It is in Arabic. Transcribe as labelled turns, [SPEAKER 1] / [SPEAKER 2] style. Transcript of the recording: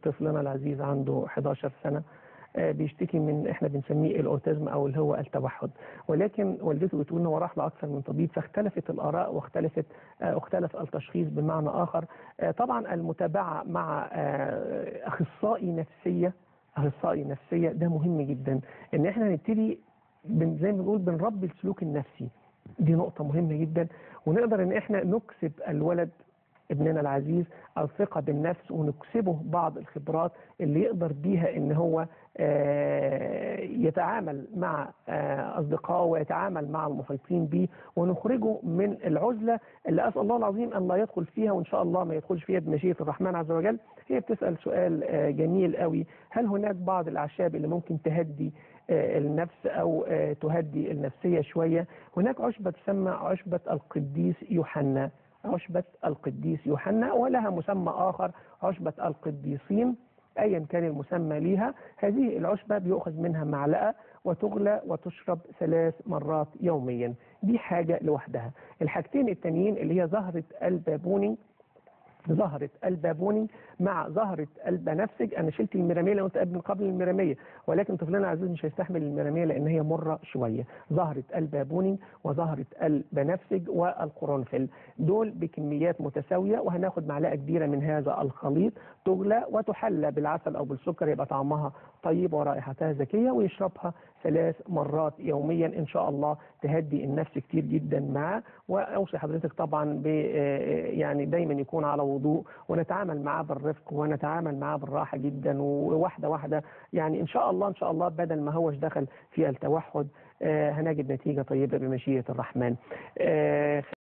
[SPEAKER 1] طفلنا العزيز عنده 11 سنة بيشتكي من احنا بنسميه الاوتيزم او اللي هو التوحد، ولكن والدته بتقول انه راح لاكثر من طبيب فاختلفت الاراء واختلف التشخيص بمعنى اخر. طبعا المتابعه مع اخصائي نفسيه ده مهم جدا، ان احنا نبتدي زي ما بنقول بنربي السلوك النفسي. دي نقطه مهمه جدا، ونقدر ان احنا نكسب الولد ابننا العزيز الثقة بالنفس، ونكسبه بعض الخبرات اللي يقدر بيها ان هو يتعامل مع أصدقائه ويتعامل مع المحيطين به، ونخرجه من العزلة اللي أسأل الله العظيم أن لا يدخل فيها، وإن شاء الله ما يدخلش فيها بمشيئة الرحمن عز وجل. هي بتسأل سؤال جميل قوي: هل هناك بعض الأعشاب اللي ممكن تهدي النفس أو تهدي النفسية شوية؟ هناك عشبة تسمى عشبة القديس يوحنا، عشبة القديس يوحنا، ولها مسمى آخر عشبة القديسين، أيا كان المسمى ليها. هذه العشبة بيؤخذ منها معلقة وتغلى وتشرب 3 مرات يوميا. دي حاجة لوحدها. الحاجتين التانيين اللي هي زهرة البابوني مع زهرة البنفسج. أنا شلت الميرامية لو أنت من قبل الميرامية، ولكن طفلنا العزيز مش هيستحمل الميرامية لأن هي مرة شوية. زهرة البابوني وزهرة البنفسج والقرنفل دول بكميات متساوية، وهناخد معلقة كبيرة من هذا الخليط تغلى وتحلى بالعسل أو بالسكر، يبقى طعمها طيب ورائحتها زكية، ويشربها 3 مرات يوميا. إن شاء الله تهدي النفس كتير جدا معاه. وأوصي حضرتك طبعا يعني دايما يكون على وضوء، ونتعامل معاه بالرفق ونتعامل معاه بالراحة جدا، وواحدة واحدة. يعني إن شاء الله بدل ما هوش دخل في التوحد هنجد نتيجة طيبة بمشيئة الرحمن.